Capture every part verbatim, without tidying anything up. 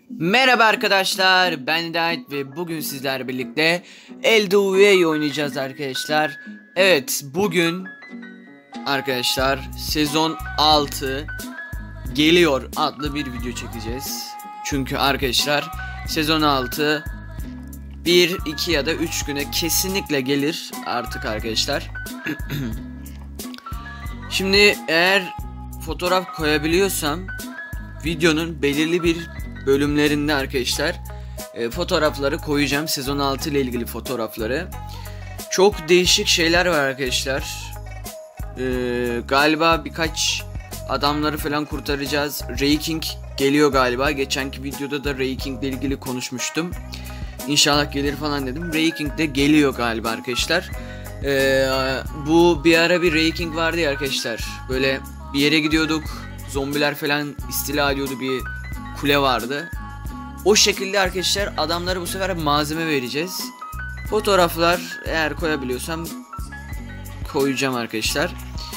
Merhaba arkadaşlar, ben Hidayet ve bugün sizlerle birlikte Elden Ring oynayacağız arkadaşlar. Evet, bugün arkadaşlar sezon altı geliyor adlı bir video çekeceğiz. Çünkü arkadaşlar sezon altı bir, iki ya da üç güne kesinlikle gelir artık arkadaşlar. Şimdi eğer fotoğraf koyabiliyorsam videonun belirli bir bölümlerinde arkadaşlar e, fotoğrafları koyacağım, sezon altı ile ilgili fotoğrafları. Çok değişik şeyler var arkadaşlar. E, galiba birkaç adamları falan kurtaracağız. Ray King geliyor galiba. Geçenki videoda da Ray King ile ilgili konuşmuştum. İnşallah gelir falan dedim. Ray King de geliyor galiba arkadaşlar. E, bu bir ara bir Ray King vardı ya arkadaşlar. Böyle bir yere gidiyorduk. Zombiler falan istila ediyordu, bir kule vardı. O şekilde arkadaşlar adamlara bu sefer malzeme vereceğiz. Fotoğraflar eğer koyabiliyorsam koyacağım arkadaşlar.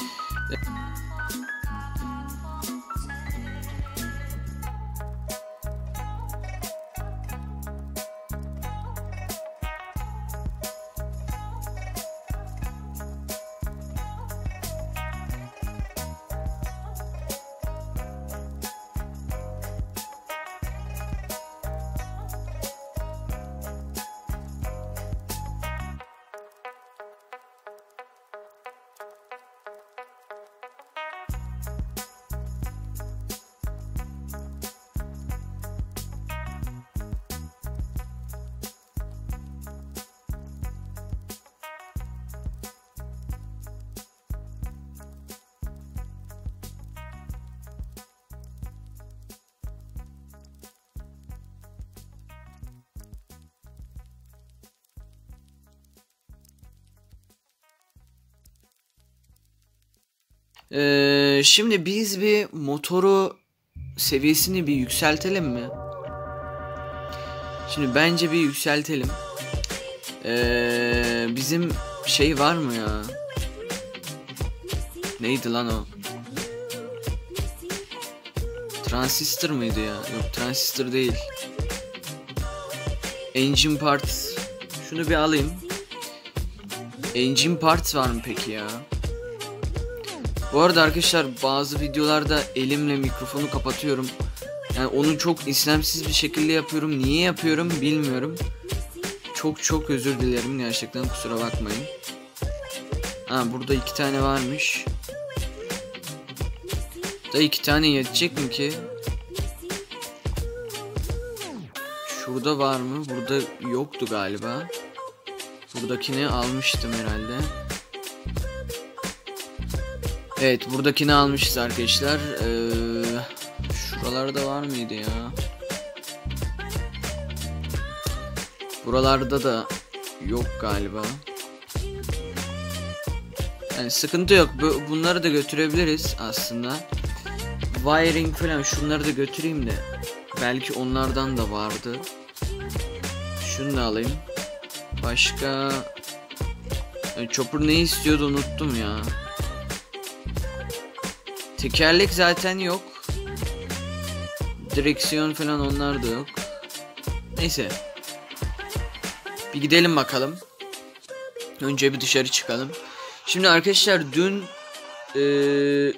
Ee, şimdi biz bir motoru seviyesini bir yükseltelim mi? Şimdi bence bir yükseltelim. Ee, bizim şey var mı ya? Neydi lan o? Transistor mıydı ya? Yok, transistor değil. Engine parts. Şunu bir alayım. Engine parts var mı peki ya? Bu arada arkadaşlar bazı videolarda elimle mikrofonu kapatıyorum. Yani onu çok istemsiz bir şekilde yapıyorum. Niye yapıyorum bilmiyorum. Çok çok özür dilerim, gerçekten kusura bakmayın. Ha, burada iki tane varmış. Da iki tane yetecek mi ki? Şurada var mı? Burada yoktu galiba. Buradakini almıştım herhalde. Evet, buradakini almışız arkadaşlar. Ee, şuralarda var mıydı ya? Buralarda da yok galiba. Yani sıkıntı yok. Bunları da götürebiliriz aslında. Wiring falan, şunları da götüreyim de. Belki onlardan da vardı. Şunu da alayım. Başka... Yani Chopper ne istiyordu unuttum ya. Tekerlek zaten yok. Direksiyon falan, onlar da yok. Neyse. Bir gidelim bakalım. Önce bir dışarı çıkalım. Şimdi arkadaşlar dün ee,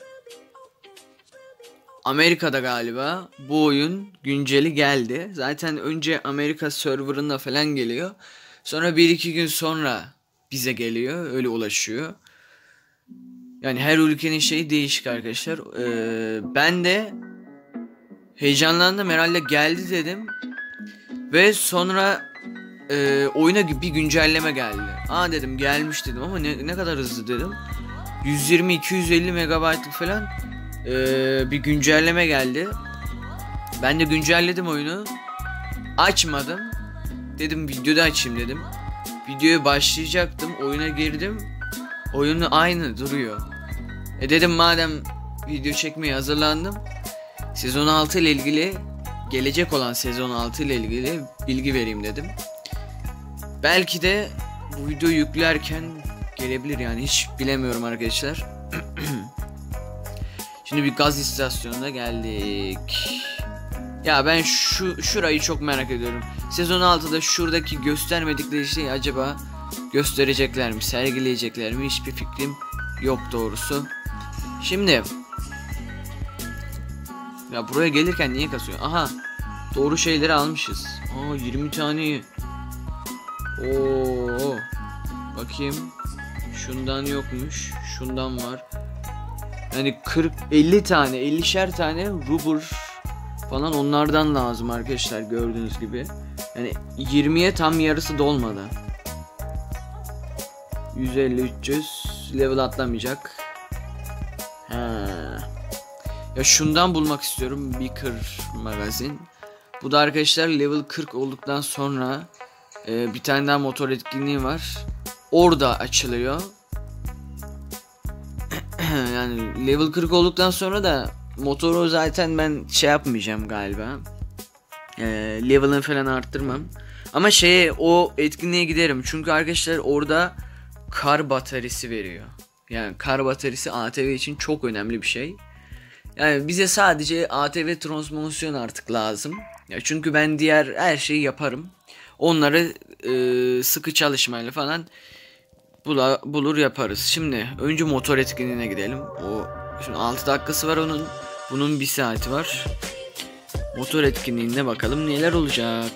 Amerika'da galiba bu oyun günceli geldi. Zaten önce Amerika serverında falan geliyor. Sonra bir iki gün sonra bize geliyor. Öyle ulaşıyor. Yani her ülkenin şeyi değişik arkadaşlar. Ee, ben de heyecanlandım, herhalde geldi dedim. Ve sonra e, oyuna bir güncelleme geldi. Aa dedim, gelmiş dedim ama ne, ne kadar hızlı dedim. yüz yirmi iki yüz elli megabaytlık falan e, bir güncelleme geldi. Ben de güncelledim oyunu. Açmadım. Dedim videoda açayım dedim. Videoya başlayacaktım. Oyuna girdim. Oyunu aynı duruyor. E dedim madem video çekmeye hazırlandım, sezon altı ile ilgili, gelecek olan sezon altı ile ilgili bilgi vereyim dedim. Belki de bu videoyu yüklerken gelebilir, yani hiç bilemiyorum arkadaşlar. Şimdi bir gaz istasyonuna geldik. Ya ben şu şurayı çok merak ediyorum. Sezon altıda şuradaki göstermedikleri şeyi acaba gösterecekler mi, sergileyecekler mi? Hiçbir fikrim yok doğrusu. Şimdi ya buraya gelirken niye kasıyor? Aha, doğru şeyleri almışız. Aa, yirmi tane. Oo, bakayım. Şundan yokmuş. Şundan var. Yani kırk elli tane, ellişer tane rubber falan onlardan lazım arkadaşlar, gördüğünüz gibi. Yani yirmiye tam yarısı dolmadı. yüz elli üç yüz level atlamayacak. He. Ya şundan bulmak istiyorum, Beaker magazin. Bu da arkadaşlar level kırk olduktan sonra e, bir tane daha motor etkinliği var. Orada açılıyor. Yani level kırk olduktan sonra da motoru zaten ben şey yapmayacağım galiba. E, level'ını falan arttırmam. Ama şeye, o etkinliğe giderim. Çünkü arkadaşlar orada kar bataryası veriyor. Yani kar bataryası A T V için çok önemli bir şey. Yani bize sadece A T V transmisyon artık lazım. Ya çünkü ben diğer her şeyi yaparım. Onları e, sıkı çalışmayla falan bula, bulur yaparız. Şimdi önce motor etkinliğine gidelim. O şimdi altı dakikası var onun. Bunun bir saati var. Motor etkinliğine bakalım neler olacak.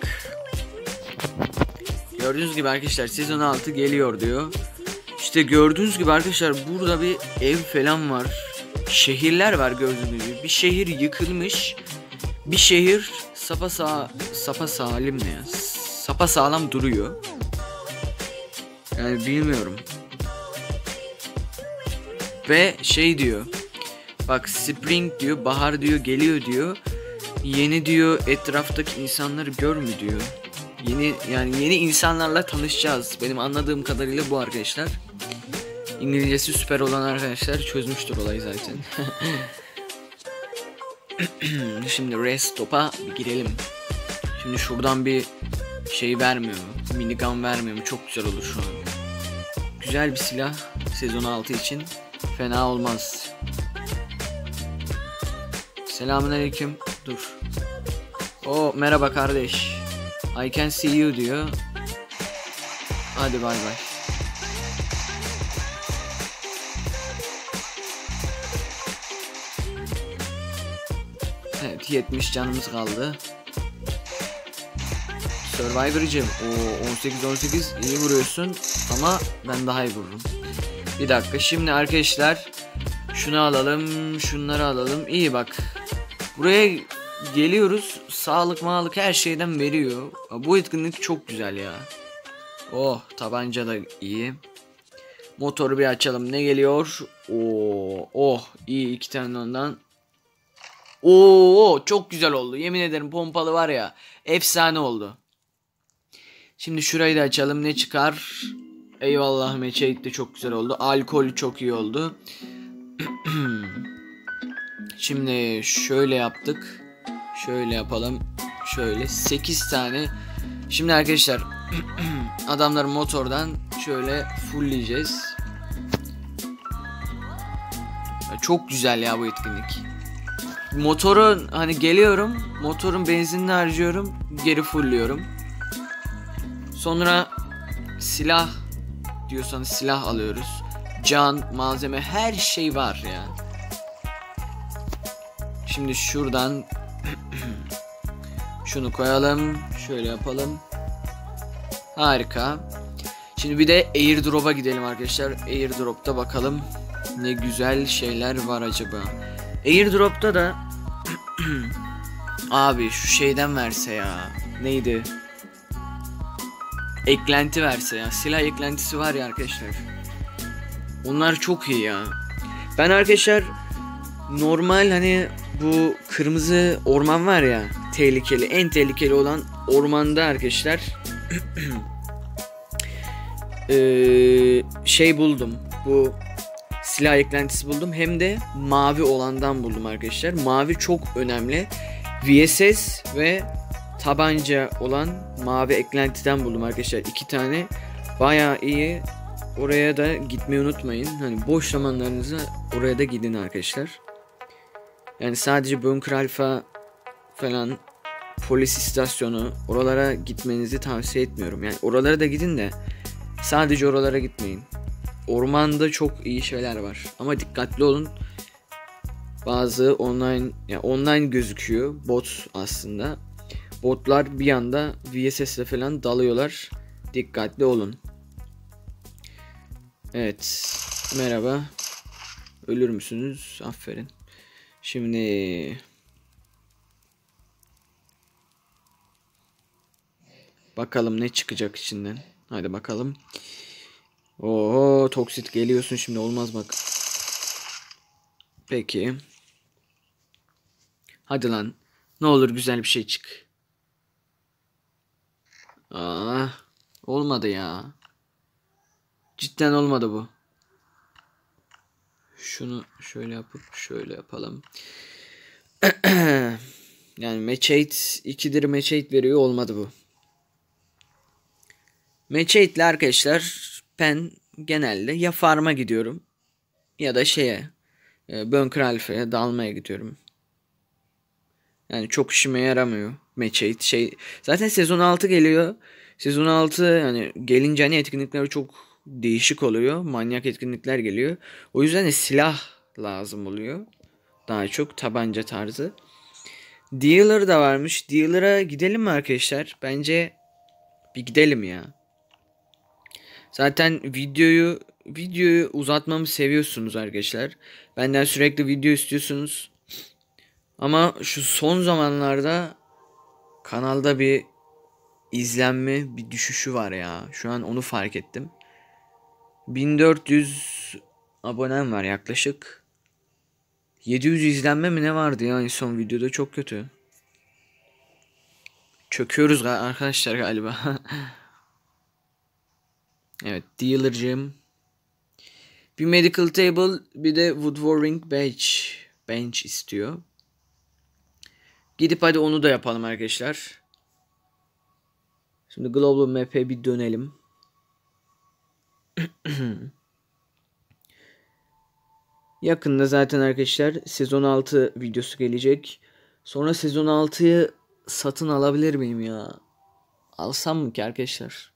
Gördüğünüz gibi arkadaşlar sezon altı geliyor diyor. İşte gördüğünüz gibi arkadaşlar burada bir ev falan var. Şehirler var gördüğünüz gibi. Bir şehir yıkılmış. Bir şehir sapa sağ sapa salim ne ya? Sapa sağlam duruyor. Yani bilmiyorum. Ve şey diyor. Bak, spring diyor, bahar diyor, geliyor diyor. Yeni diyor etraftaki insanları gör mü diyor. Yeni, yani yeni insanlarla tanışacağız. Benim anladığım kadarıyla bu arkadaşlar. İngilizcesi süper olan arkadaşlar çözmüştür olayı zaten. Şimdi restop'a bir girelim. Şimdi şuradan bir şey vermiyor mu? Minigun vermiyor mu? Çok güzel olur şu an. Güzel bir silah sezon altı için. Fena olmaz. Selamünaleyküm. Dur. O merhaba kardeş. I can see you diyor. Hadi bay bay. Evet, yetmiş canımız kaldı. Survivor'cığım, o on sekiz on sekiz iyi vuruyorsun ama ben daha iyi vururum. Bir dakika, şimdi arkadaşlar şunu alalım, şunları alalım. İyi bak. Buraya geliyoruz. Sağlık, mağlık her şeyden veriyor. Bu etkinlik çok güzel ya. Oh, tabanca da iyi. Motoru bir açalım. Ne geliyor? Oo, oh, iyi, iki tane ondan. Oo, çok güzel oldu. Yemin ederim pompalı var ya, efsane oldu. Şimdi şurayı da açalım. Ne çıkar? Eyvallah, meçheyit de çok güzel oldu. Alkol çok iyi oldu. Şimdi şöyle yaptık. Şöyle yapalım. Şöyle sekiz tane. Şimdi arkadaşlar adamları motordan şöyle fullleyeceğiz. Çok güzel ya bu etkinlik. Motorun hani geliyorum, motorun benzinini harcıyorum, geri fullliyorum. Sonra silah diyorsanız silah alıyoruz. Can, malzeme, her şey var ya. Şimdi şuradan şunu koyalım, şöyle yapalım. Harika. Şimdi bir de airdrop'a gidelim arkadaşlar. Airdrop'ta bakalım ne güzel şeyler var acaba. Airdrop'ta da abi şu şeyden verse ya. Neydi? Eklenti verse ya. Silah eklentisi var ya arkadaşlar. Onlar çok iyi ya. Ben arkadaşlar normal hani bu kırmızı orman var ya, tehlikeli, en tehlikeli olan ormanda arkadaşlar ee, şey buldum. Bu silah eklentisi buldum. Hem de mavi olandan buldum arkadaşlar. Mavi çok önemli. V S S ve tabanca olan mavi eklentiden buldum arkadaşlar. İki tane. Bayağı iyi. Oraya da gitmeyi unutmayın. Hani boş zamanlarınızda oraya da gidin arkadaşlar. Yani sadece Bunker Alpha falan polis istasyonu, oralara gitmenizi tavsiye etmiyorum. Yani oralara da gidin de sadece oralara gitmeyin. Ormanda çok iyi şeyler var ama dikkatli olun. Bazı online, yani online gözüküyor bot aslında. Botlar bir anda V S S'le falan dalıyorlar. Dikkatli olun. Evet. Merhaba. Ölür müsünüz? Aferin. Şimdi bakalım ne çıkacak içinden. Hadi bakalım. Oo, toksit geliyorsun şimdi, olmaz bak. Peki. Hadi lan. Ne olur güzel bir şey çık. Aa, olmadı ya. Cidden olmadı bu. Şunu şöyle yapıp şöyle yapalım. Yani Mechate ikidir Mechate veriyor, olmadı bu. Mechate ile arkadaşlar ben genelde ya farm'a gidiyorum ya da şeye e, Bunker Alpha'ya dalmaya gidiyorum. Yani çok işime yaramıyor Mechate şey. Zaten sezon altı geliyor. Sezon altı yani gelince hani etkinlikler çok değişik oluyor. Manyak etkinlikler geliyor. O yüzden de silah lazım oluyor. Daha çok tabanca tarzı. Dealer da varmış. Dealer'a gidelim mi arkadaşlar? Bence bir gidelim ya. Zaten videoyu videoyu uzatmamı seviyorsunuz arkadaşlar. Benden sürekli video istiyorsunuz. Ama şu son zamanlarda kanalda bir izlenme bir düşüşü var ya. Şu an onu fark ettim. bin dört yüz abonem var yaklaşık. yedi yüz izlenme mi ne vardı ya en son videoda, çok kötü. Çöküyoruz arkadaşlar galiba. Evet, dealer'cığım. Bir medical table, bir de woodworking bench. Bench istiyor. Gidip hadi onu da yapalım arkadaşlar. Şimdi Global Map'e bir dönelim. Yakında zaten arkadaşlar sezon altı videosu gelecek. Sonra sezon altıyı satın alabilir miyim ya? Alsam mı ki arkadaşlar?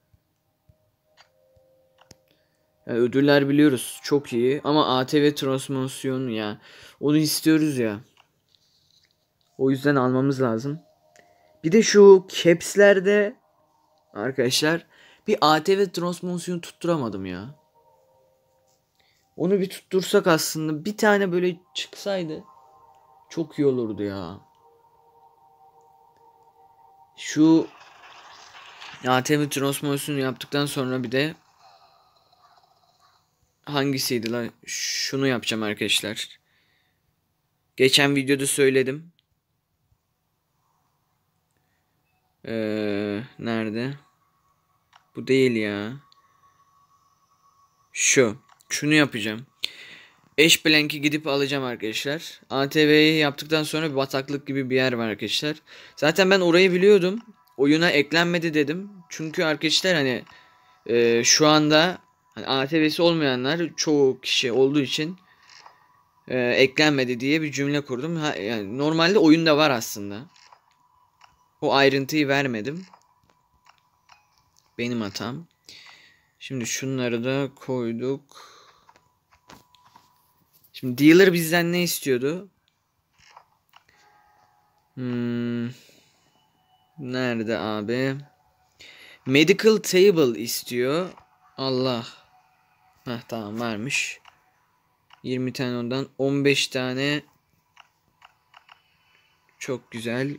Yani ödüller biliyoruz çok iyi ama A T V transmisyon ya. Onu istiyoruz ya. O yüzden almamız lazım. Bir de şu caps'lerde arkadaşlar bir A T V transmisyon tutturamadım ya. Onu bir tuttursak aslında, bir tane böyle çıksaydı çok iyi olurdu ya. Şu A T V transmisyon yaptıktan sonra bir de hangisiydi lan? Şunu yapacağım arkadaşlar. Geçen videoda söyledim. Ee, nerede? Bu değil ya. Şu. Şunu yapacağım. Eşblank'i gidip alacağım arkadaşlar. A T V'yi yaptıktan sonra bir bataklık gibi bir yer var arkadaşlar. Zaten ben orayı biliyordum. Oyuna eklenmedi dedim. Çünkü arkadaşlar hani e, şu anda hani A T V'si olmayanlar çoğu kişi olduğu için e, eklenmedi diye bir cümle kurdum. Ha, yani normalde oyunda var aslında. O ayrıntıyı vermedim. Benim hatam. Şimdi şunları da koyduk. Şimdi dealer bizden ne istiyordu? Hmm, nerede abi? Medical table istiyor. Allah. Heh, tamam varmış. yirmi tane ondan. on beş tane. Çok güzel.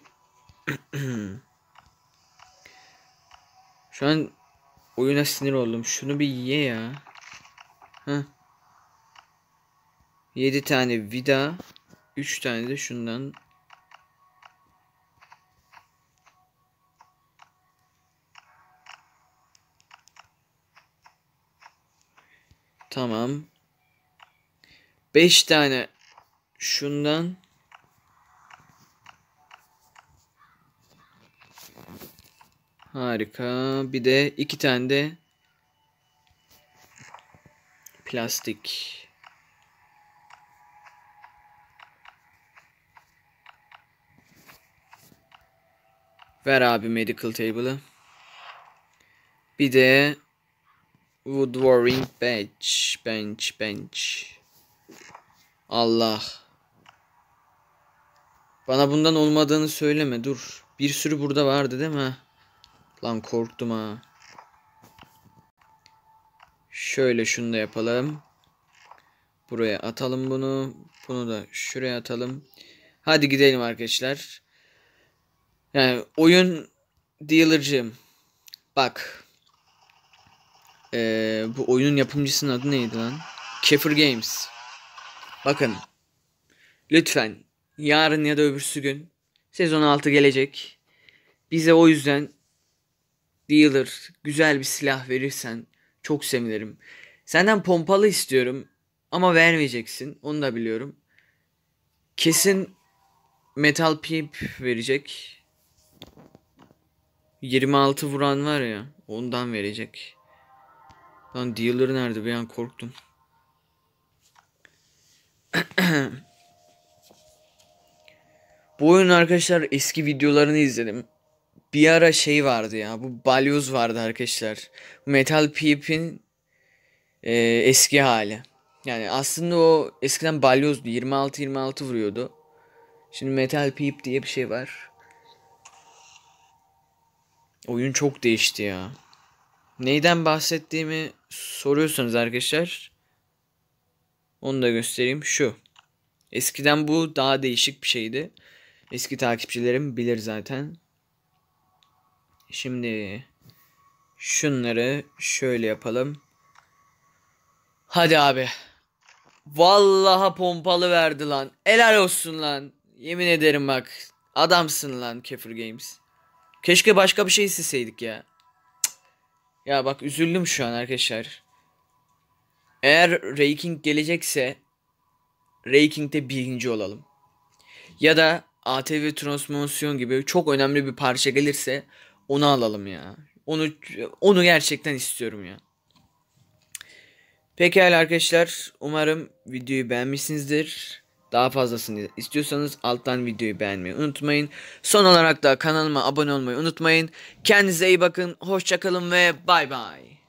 Şu an oyuna sinir oldum. Şunu bir ye ya. Heh. yedi tane vida. üç tane de şundan. Tamam. beş tane şundan. Harika. Bir de iki tane de plastik. Ver abi medical table'ı. Bir de woodworking bench. Bench. Bench. Allah. Bana bundan olmadığını söyleme, dur. Bir sürü burada vardı değil mi? Lan korktum ha. Şöyle şunu da yapalım. Buraya atalım bunu. Bunu da şuraya atalım. Hadi gidelim arkadaşlar. Yani oyun dealer'cığım. Bak. Ee, bu oyunun yapımcısının adı neydi lan? Kefir Games. Bakın. Lütfen. Yarın ya da öbürsü gün sezon altı gelecek. Bize o yüzden dealer güzel bir silah verirsen çok sevinirim. Senden pompalı istiyorum ama vermeyeceksin. Onu da biliyorum. Kesin metal pipe verecek. yirmi altı vuran var ya, ondan verecek. Lan dealer nerede? Bir an korktum. Bu oyun arkadaşlar eski videolarını izledim. Bir ara şey vardı ya, bu balyoz vardı arkadaşlar. Metal Pipe'in e, eski hali. Yani aslında o eskiden balyozdu, yirmi altı yirmi altı vuruyordu. Şimdi Metal Pipe diye bir şey var. Oyun çok değişti ya. Neyden bahsettiğimi soruyorsanız arkadaşlar, onu da göstereyim. Şu. Eskiden bu daha değişik bir şeydi. Eski takipçilerim bilir zaten. Şimdi şunları şöyle yapalım. Hadi abi. Vallahi pompalı verdi lan. Helal olsun lan. Yemin ederim bak. Adamsın lan Kefir Games. Keşke başka bir şey isteseydik ya. Cık. Ya bak üzüldüm şu an arkadaşlar. Eğer ranking gelecekse ranking'de birinci olalım. Ya da A T V transmisyon gibi çok önemli bir parça gelirse onu alalım ya. Onu onu gerçekten istiyorum ya. Pekala arkadaşlar, umarım videoyu beğenmişsinizdir. Daha fazlasını istiyorsanız alttan videoyu beğenmeyi unutmayın. Son olarak da kanalıma abone olmayı unutmayın. Kendinize iyi bakın, hoşça kalın ve bay bay.